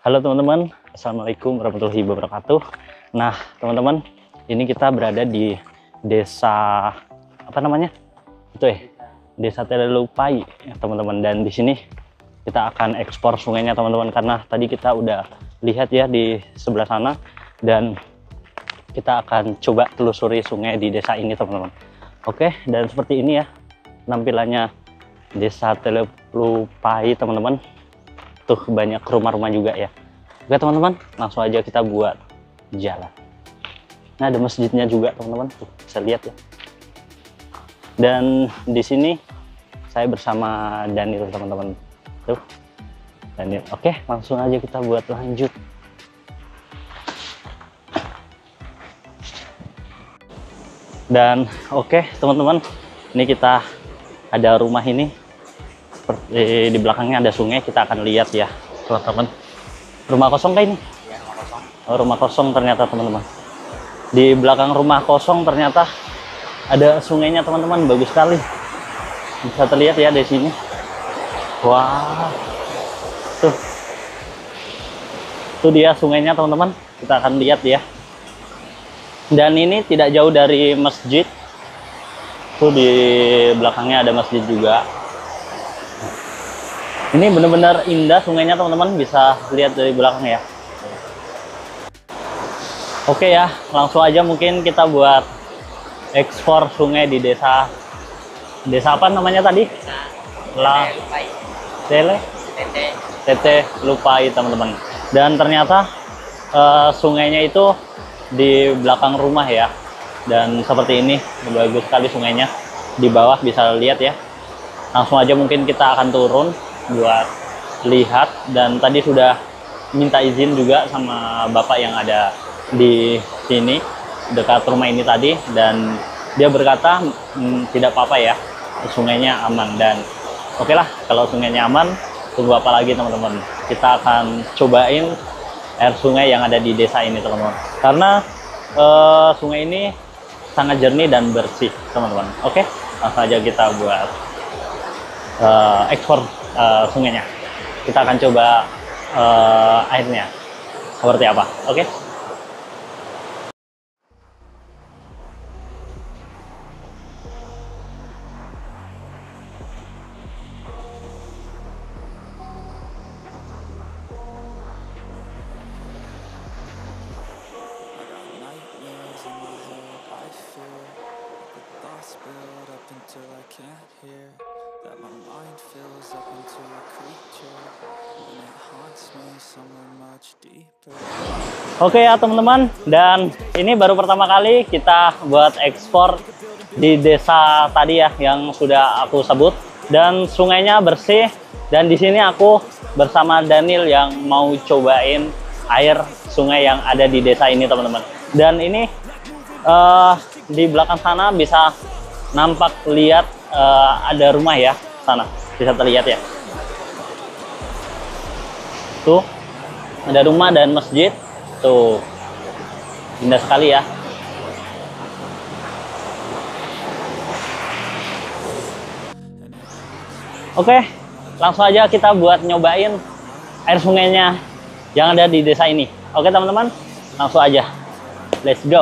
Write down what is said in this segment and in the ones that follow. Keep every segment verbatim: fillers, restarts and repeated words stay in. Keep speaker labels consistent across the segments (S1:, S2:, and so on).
S1: Halo teman-teman, Assalamualaikum warahmatullahi wabarakatuh. Nah teman-teman, ini kita berada di desa apa namanya? Itu ya, Desa Telelupai ya teman-teman. Dan di sini kita akan ekspor sungainya teman-teman, karena tadi kita udah lihat ya di sebelah sana, dan kita akan coba telusuri sungai di desa ini teman-teman. Oke, dan seperti ini ya tampilannya Desa Telelupai teman-teman. Tuh banyak rumah-rumah juga ya. Oke teman-teman, langsung aja kita buat jalan. Nah ada masjidnya juga teman-teman, tuh bisa lihat ya. Dan di sini saya bersama Daniel teman-teman. Tuh Daniel. Oke, langsung aja kita buat lanjut. Dan oke teman-teman, ini kita ada rumah ini. Seperti di belakangnya ada sungai, kita akan lihat ya teman-teman. Rumah kosong kayak ini? Ya, rumah kosong. Oh, rumah kosong ternyata teman-teman. Di belakang rumah kosong ternyata ada sungainya teman-teman, bagus sekali. Bisa terlihat ya di sini. Wah, tuh, tuh dia sungainya teman-teman. Kita akan lihat ya. Dan ini tidak jauh dari masjid. Tuh di belakangnya ada masjid juga. Ini benar-benar indah sungainya teman-teman, bisa lihat dari belakang ya. Oke ya, langsung aja mungkin kita buat ekspor sungai di desa desa apa namanya tadi? La Tele Tete Lupai teman-teman. Dan ternyata uh, sungainya itu di belakang rumah ya. Dan seperti ini, bagus sekali sungainya. Di bawah bisa lihat ya. Langsung aja mungkin kita akan turun buat lihat, dan tadi sudah minta izin juga sama bapak yang ada di sini dekat rumah ini tadi, dan dia berkata hmm, tidak apa-apa ya, sungainya aman. Dan oke okay lah, kalau sungainya aman, tunggu apa lagi teman-teman, kita akan cobain air sungai yang ada di desa ini teman-teman, karena uh, sungai ini sangat jernih dan bersih teman-teman. Oke okay? Langsung aja kita buat uh, ekspor Uh, sungainya. Kita akan coba uh, airnya seperti apa. Oke okay? Oke ya teman-teman, dan ini baru pertama kali kita buat ekspor di desa tadi ya yang sudah aku sebut, dan sungainya bersih. Dan di sini aku bersama Daniel yang mau cobain air sungai yang ada di desa ini teman-teman. Dan ini uh, di belakang sana bisa nampak lihat uh, ada rumah ya, sana bisa terlihat ya. Tuh ada rumah dan masjid. Tuh indah sekali ya. Oke, langsung aja kita buat nyobain air sungainya yang ada di desa ini. Oke teman-teman, langsung aja, let's go.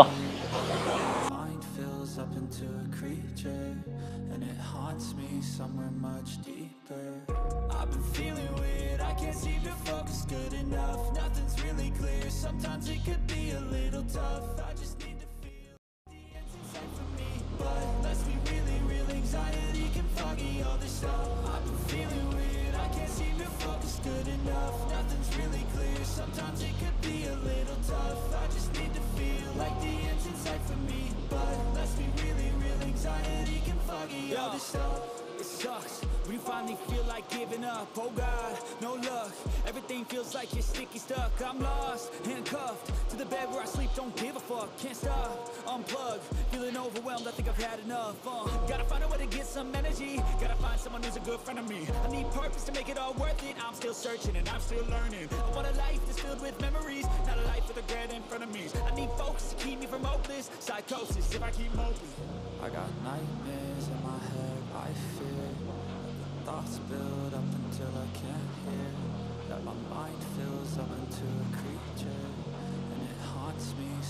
S2: Sometimes it could be a little tough. I just need to feel the ends inside for me. But let's be really real, anxiety can foggy all this stuff. I've been feeling weird, I can't seem to focus good enough. Nothing's really clear, sometimes it could be a little tough. I just need to feel like the ends inside for me. But let's be really real, anxiety can foggy all this stuff. It sucks when you finally feel like giving up. Oh God, no luck. Everything feels like you're sticky stuck. I'm lost, handcuffed to the bed where I sleep. Don't give a fuck, can't stop. Unplug, feeling overwhelmed. I think I've had enough. Uh, gotta find a way to get some energy. Gotta find someone who's a good friend of me. I need purpose to make it all worth it. I'm still searching and I'm still learning. I want a life that's filled with memories, not a life with regret in front of me. I need focus to keep me from hopeless psychosis if I keep moping. I got nightmares in my head, I fear thoughts build up until I can't hear, that my mind fills up into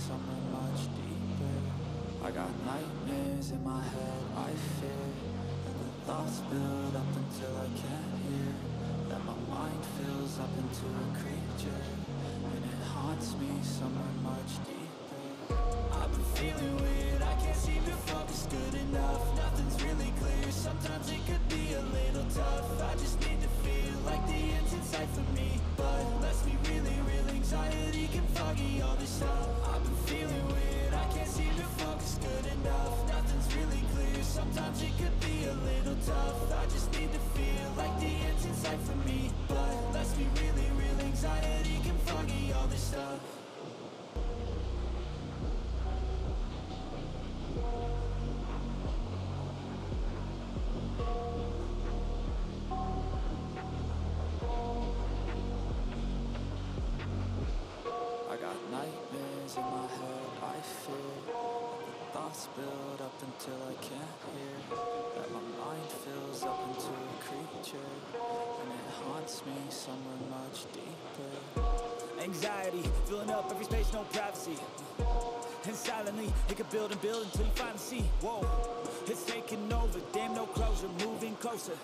S2: somewhere much deeper. I got nightmares in my head, I fear, and the thoughts build up until I can't hear. That my mind fills up into a creature, and it haunts me somewhere much deeper. I've been feeling weird, I can't seem to focus good enough. Nothing's really clear, sometimes it could be a little tough. I just need to feel like the end's in sight for me, but let's be really real, anxiety can foggy all this stuff. I've been feeling weird, I can't seem to focus good enough. Nothing's really clear, sometimes it could be a little tough. I just need to feel like the end's in sight for me, but let's be really real, anxiety can foggy all this stuff. I got nightmares in my head, I fear, and the thoughts build up until I can't hear. That my mind fills up into a creature, and it haunts me somewhere much deeper. Anxiety, filling up every space, no privacy. And silently, it could build and build until you finally see. Whoa, it's taking over, damn no closure, moving closer.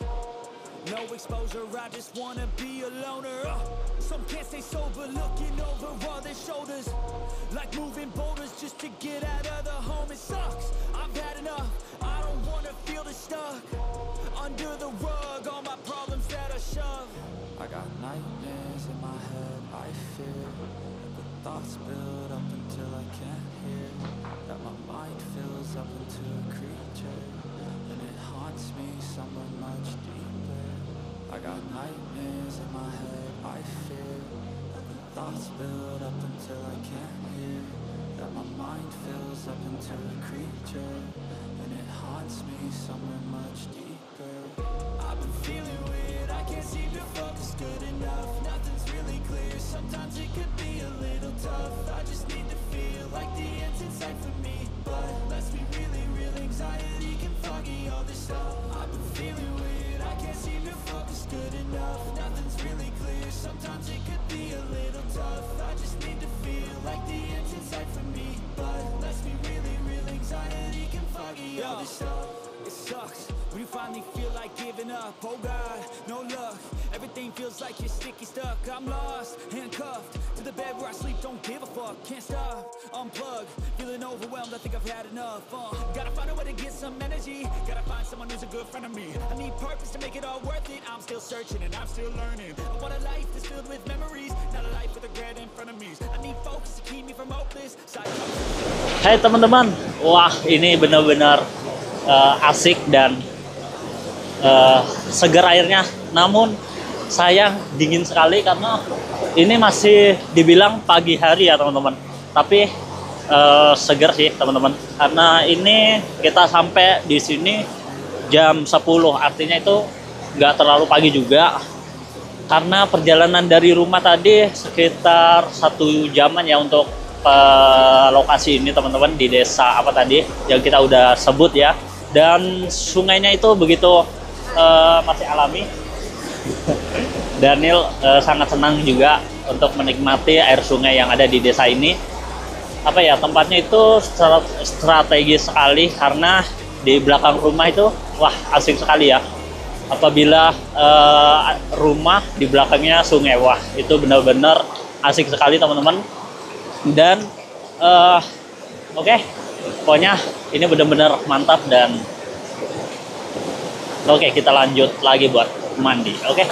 S2: No exposure, I just wanna be a loner. uh, Some can't stay sober, looking over all their shoulders, like moving boulders just to get out of the home. It sucks, I've had enough, I don't wanna feel the stuck under the rug, all my problems that I shove. I got nightmares in my head, I fear, and the thoughts build up until I can't hear. That my mind fills up into a creature, and it haunts me somewhere much deeper. I got nightmares in my head, I fear, and the thoughts build up until I can't hear. That my mind fills up into a creature, and it haunts me somewhere much deeper. I've been feeling weird, I can't seem to focus good enough. Nothing's really clear, sometimes it could be a little tough. I just need to feel like the end's in sight for me, but let's be really real, anxiety can foggy all this stuff. I've been feeling weird, I can't seem to focus good enough. Nothing's really clear, sometimes it could be a little tough. I just need to feel like the end's in sight for me, but let's be really real, anxiety can foggy all this stuff. It sucks when you finally feel like giving up. Oh God, no luck, everything feels like you're sticky stuck. I'm lost, handcuffed to the bed where I sleep, don't give a fuck. Can't stop, unplug, feeling overwhelmed, I think I've had enough. uh, Gotta find a way to get some energy, gotta find someone who's a good friend of me. I need purpose to make it all worth it, I'm still searching and I'm still learning. I want a life that's filled with memories, not a life with regret in front of me. I need focus to keep me from hopeless.
S1: Hai teman-teman, wah ini benar-benar uh, asik dan uh, segar airnya. Namun sayang dingin sekali karena ini masih dibilang pagi hari ya teman-teman. Tapi uh, segar sih teman-teman. Karena ini kita sampai di sini jam sepuluh, artinya itu nggak terlalu pagi juga. Karena perjalanan dari rumah tadi sekitar satu jaman ya untuk ke lokasi ini teman-teman, di desa apa tadi yang kita udah sebut ya. Dan sungainya itu begitu uh, masih alami. Daniel uh, sangat senang juga untuk menikmati air sungai yang ada di desa ini. Apa ya, tempatnya itu strategis sekali karena di belakang rumah itu wah asik sekali ya. Apabila uh, rumah di belakangnya sungai, wah itu benar-benar asik sekali teman-teman. Dan uh, oke, okay, pokoknya ini benar-benar mantap. Dan oke okay, kita lanjut lagi buat mandi. Oke okay?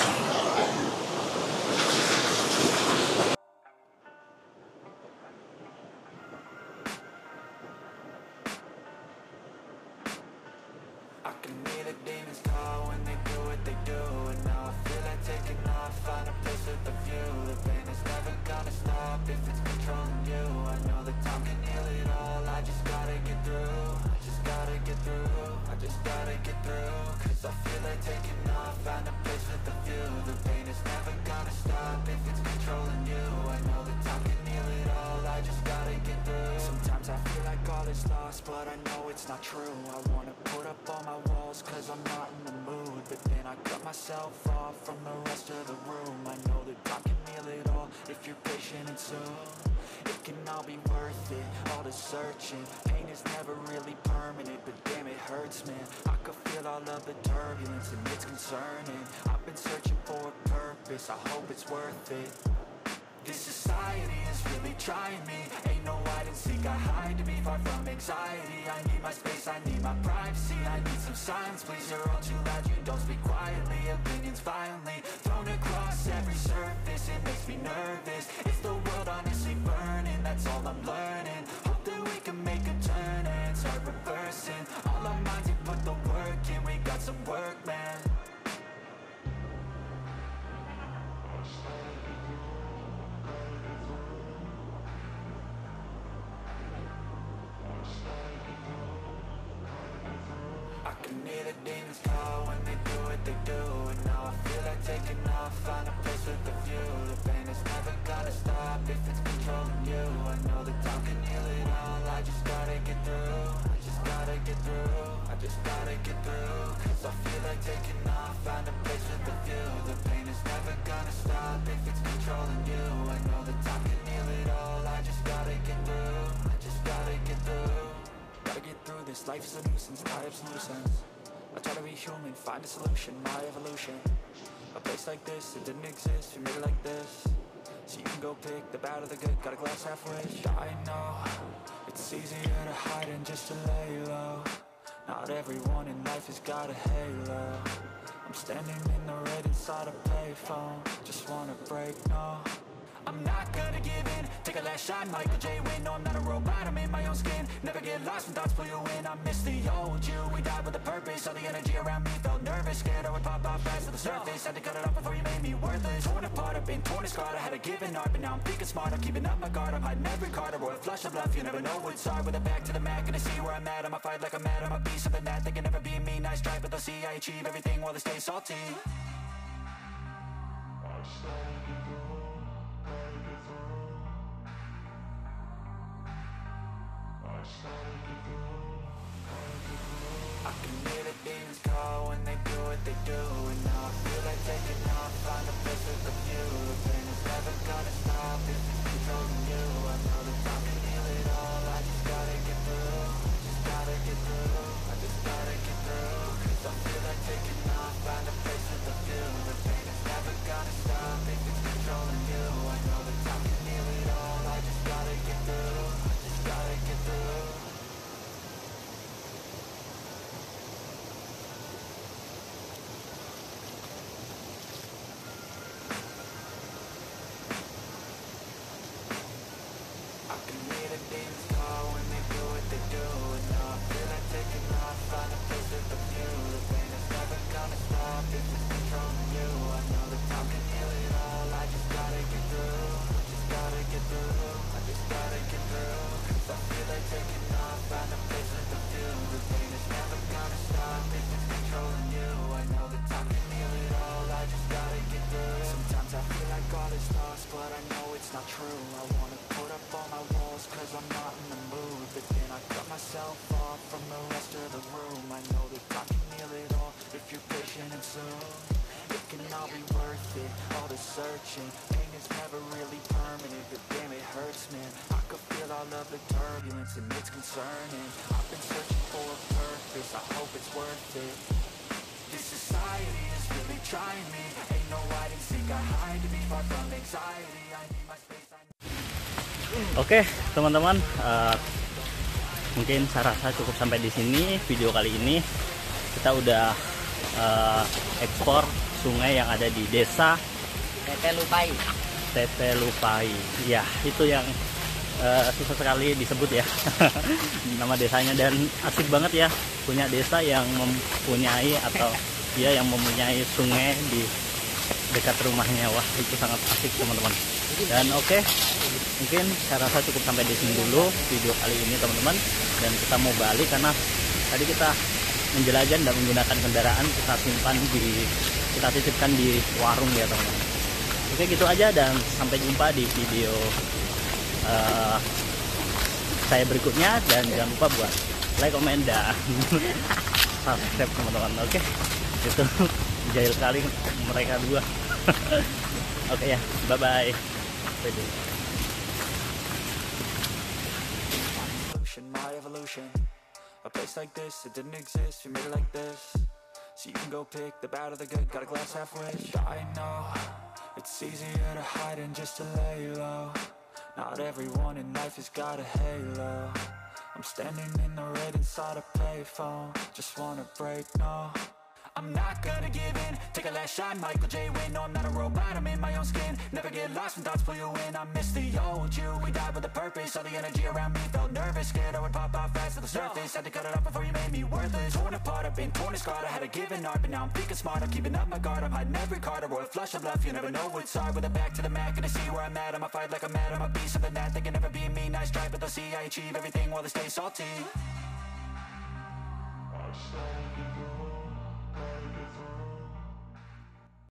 S2: But I know it's not true. I wanna put up all my walls cause I'm not in the mood, but then I cut myself off from the rest of the room. I know that time can heal it all if you're you're patient and soon it can all be worth it, all the searching. Pain is never really permanent, but damn it hurts, man. I could feel all of the turbulence and it's concerning. I've been searching for a purpose, I hope it's worth it. This society is really trying me. Ain't no hide and seek, I hide to be far from anxiety. I need my space, I need my privacy. I need some silence, please, you're all too loud. You don't speak quietly, opinions violently thrown across every surface. It makes me nervous. Is the world honestly burning? That's all I'm learning. Hope that we can make a turn and start reversing. All our minds, we put the work in. We got some work, man. I can hear the demons call when they do what they do. And now I feel like taking off, find a place with a view. The pain is never gonna stop if it's controlling you. I know that time can heal it all, I just gotta get through. I just gotta get through, I just gotta get through. Cause I feel like taking off, find a place with a view. The pain is never gonna stop if it's controlling you. I know that time can heal it all, I just gotta get through. I just gotta get through. Gotta get through this, life is a nuisance, tie up some loose ends. I try to be human, find a solution, my evolution. A place like this, it didn't exist, we made it like this. So you can go pick the bad or the good, got a glass half rich. I know, it's easier to hide than just to lay low. Not everyone in life has got a halo. I'm standing in the red inside a payphone. Just wanna break, no, I'm not gonna give in. Take a last shot, Michael J. Win. No, I'm not a robot, I'm in my own skin. Never get lost when thoughts pull you in. I miss the old you, we died with a purpose. All the energy around me felt nervous, scared I would pop off fast to the surface. Had to cut it off before you made me worthless. Torn apart, I've been torn and scarred. I had a given art, but now I'm thinking smart. I'm keeping up my guard, I'm hiding every card. A royal flush of bluff, you never know what's hard. With a back to the mat, gonna see where I'm at. I'ma fight like I'm mad, I'ma be something that they can never be me. Nice try, but they'll see I achieve everything while they stay salty. I can hear the demons call when they do what they do. And now I feel like taking off, find a place with a view. The pain is never gonna stop if it's controlling you. I know that time can heal it all, I just gotta get through. I just gotta get through, I just gotta get through. Cause I feel like taking off, find a place with a view. The pain is never gonna stop if it's controlling you. I know that time can heal it all, I just gotta get through. I just gotta get through. I can hear the demons call when they do what they do. And now I feel like taking off, find a place with a view. The pain is never gonna stop if it's controlling you. I know that time can heal it all, I just gotta get through. I just gotta get through, I just gotta get through. Cause I feel like taking off, find a place with a view. The pain is never gonna stop if it's controlling you. I know that time can heal it all, I just gotta get through. Sometimes I feel like all is lost, but I know it's not true. I wanna put up all my walls cause I'm not in the mood. But then I cut myself off from the rest of the room. I know that I can heal it all if you're patient and soon it can all be worth it, all the searching. Pain is never really permanent, but damn it hurts, man. I could feel all of the turbulence and it's concerning. I've been searching for a purpose, I hope it's worth it. This society is really trying me. Ain't no hide and seek, I hide to be far from anxiety. I need my space, I need...
S1: Oke, teman-teman, uh, mungkin saya rasa cukup sampai di sini video kali ini. Kita udah uh, ekspor sungai yang ada di desa
S3: Tetelupai.
S1: Tetelupai. Ya, itu yang uh, susah sekali disebut ya nama desanya, dan asik banget ya punya desa yang mempunyai atau dia yang mempunyai sungai di dekat rumahnya. Wah, itu sangat asik teman-teman. Dan oke, okay, mungkin saya rasa cukup sampai di sini dulu video kali ini teman-teman. Dan kita mau balik karena tadi kita menjelajah dan menggunakan kendaraan kita simpan di kita titipkan di warung ya teman-teman. Oke, gitu aja dan sampai jumpa di video uh, saya berikutnya, dan jangan lupa buat like, komen, dan subscribe teman-teman. Oke, itu jahil sekali mereka dua. Oke ya, bye bye. Pede.
S2: Evolution, my evolution. A place like this, it didn't exist, we made it like this. So you can go pick the bad or the good, got a glass half wish. I know, it's easier to hide than just to lay low. Not everyone in life has got a halo. I'm standing in the red inside a payphone. Just wanna break, no, I'm not gonna give in. Take a last shot, Michael J. Win. No, I'm not a robot, I'm in my own skin. Never get lost when thoughts pull you in. I miss the old you, we died with a purpose. All the energy around me felt nervous. Scared I would pop out fast to the surface. Had to cut it off before you made me worthless. Torn apart, I've been torn and scarred. I had a given art, but now I'm thinking smart. I'm keeping up my guard, I'm hiding every card. A royal flush of bluff, you never know what's hard. With a back to the mat, gonna see where I'm at. I'ma fight like I'm mad, I'ma be something that they can never be me. Nice try, but they'll see I achieve everything while they stay salty. I